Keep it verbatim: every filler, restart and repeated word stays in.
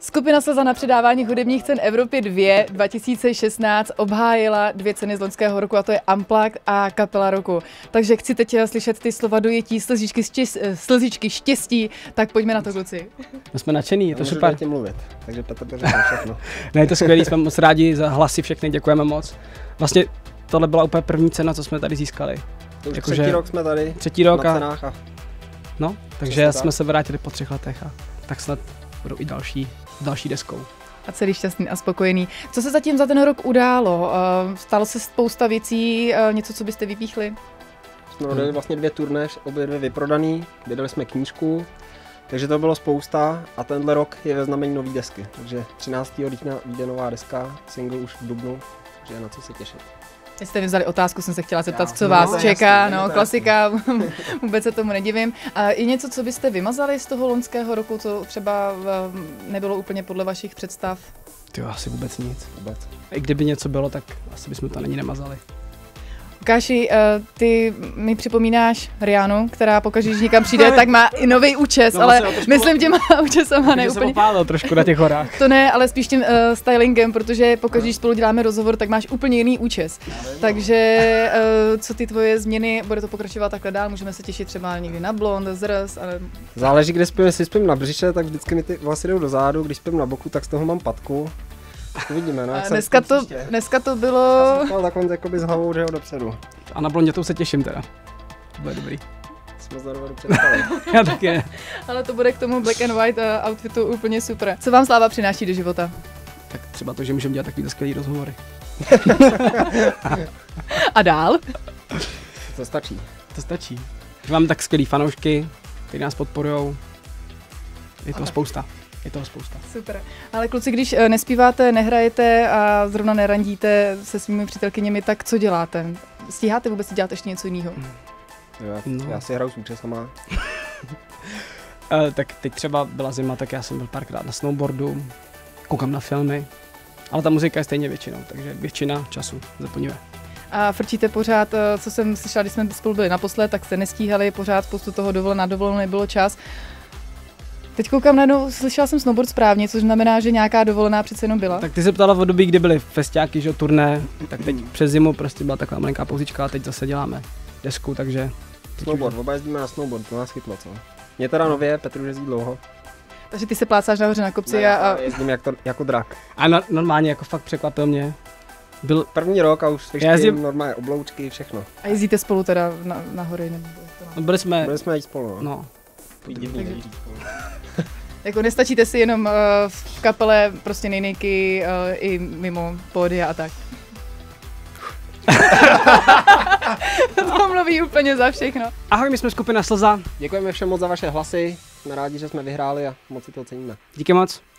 Skupina Slza na předávání hudebních cen Evropy dva dva tisíce šestnáct obhájila dvě ceny z loňského roku, a to je Unplugged a Kapela roku. Takže chci teď slyšet ty slova dojetí, slzičky, štěstí, slzičky štěstí, tak pojďme na to, kluci. My jsme nadšený, je to super. Můžu mluvit, takže Petr to řekne všechno. Ne, je to skvělý, jsme moc rádi za hlasy, všechny děkujeme moc. Vlastně tohle byla úplně první cena, co jsme tady získali. To už jako třetí že... rok jsme tady třetí rok na a... cenách a... No, takže jsme tak. se vrátili po třech letech a tak snad budou i další, další deskou. A celý šťastný a spokojený. Co se zatím za ten rok událo? Stalo se spousta věcí, něco, co byste vypíchli? Jsme rodili vlastně dvě turné, obě dvě vyprodaný, vydali jsme knížku, takže to bylo spousta a tenhle rok je ve znamení nový desky. Takže třináctého dubna vyjde nová deska, single už v dubnu, takže je na co se těšit. Když jste mi vzali otázku, jsem se chtěla zeptat, Já, co no, vás čeká, jasný, no klasika, vůbec se tomu nedivím. A je něco, co byste vymazali z toho loňského roku, co třeba nebylo úplně podle vašich představ? Tyjo, asi vůbec nic. Vůbec. I kdyby něco bylo, tak asi bychom to ani nemazali. Lukáši, ty mi připomínáš Rianu, která pokaždé, když někam přijde, tak má i nový účes, no, ale myslím těma účesama ne úplně. Jsem trošku na těch horách. To ne, ale spíš tím uh, stylingem, protože pokaždé, když spolu děláme rozhovor, tak máš úplně jiný účes. Takže uh, co ty tvoje změny, bude to pokračovat takhle dál, můžeme se těšit třeba někdy na blond, zrs, ale... Záleží, kde spím, jestli spím na břiše, tak vždycky mi ty vlasy jdou dozadu, když spím na boku, tak z toho mám patku. Uvidíme, no, dneska, to, dneska to bylo... Já jsem spal takhle jakoby s hlavou, že jo, dopředu. A na blondětou se těším teda. To bude dobrý. Jsme znovu představili. Já taky. Ale to bude k tomu black and white outfitu úplně super. Co vám sláva přináší do života? Tak třeba to, že můžeme dělat takovýhle skvělý rozhovory. A dál? To stačí. To stačí. Že máme tak skvělý fanoušky, kteří nás podporujou. Je toho spousta. Je toho spousta. Super. Ale kluci, když nespíváte, nehrajete a zrovna nerandíte se svými přítelkyněmi, tak co děláte? Stíháte vůbec dělat ještě něco jiného? Hmm. Jo, no. Já si hraju s účesama. uh, tak teď třeba byla zima, tak já jsem byl párkrát na snowboardu, koukám na filmy, ale ta muzika je stejně většinou, takže většina času zaplňuje. A frčíte pořád, co jsem slyšela, když jsme spolu byli naposled, tak jste nestíhali pořád spoustu toho dovolená, na dovolenou nebylo čas. Teď koukám najednou, slyšela jsem snowboard správně, což znamená, že nějaká dovolená přece jenom byla. Tak ty se ptala v době, kdy byly festiáky, že turné, tak teď přes zimu prostě byla taková malinká pauzička a teď zase děláme desku, takže... Snowboard, oba jezdíme na snowboard, to nás chytlo, co? Mě teda nově, Petr už jezdí dlouho. Takže ty se plácáš nahoře na kopci ne, a... jezdím jak to, jako drak. A no, normálně jako fakt překvapil mě. Byl první rok a už slyštím jezdím... normálně obloučky, všechno. A jezdíte spolu teda na, na hory? Nebo no, byli jsme... Byli jsme jít spolu, no. no. Divný, jako nestačíte si jenom uh, v kapele prostě nejnejky uh, i mimo pódia a tak. To mluví úplně za všechno. Ahoj, my jsme skupina Slza. Děkujeme všem moc za vaše hlasy, jsme rádi, že jsme vyhráli a moc si to ceníme. Díky moc.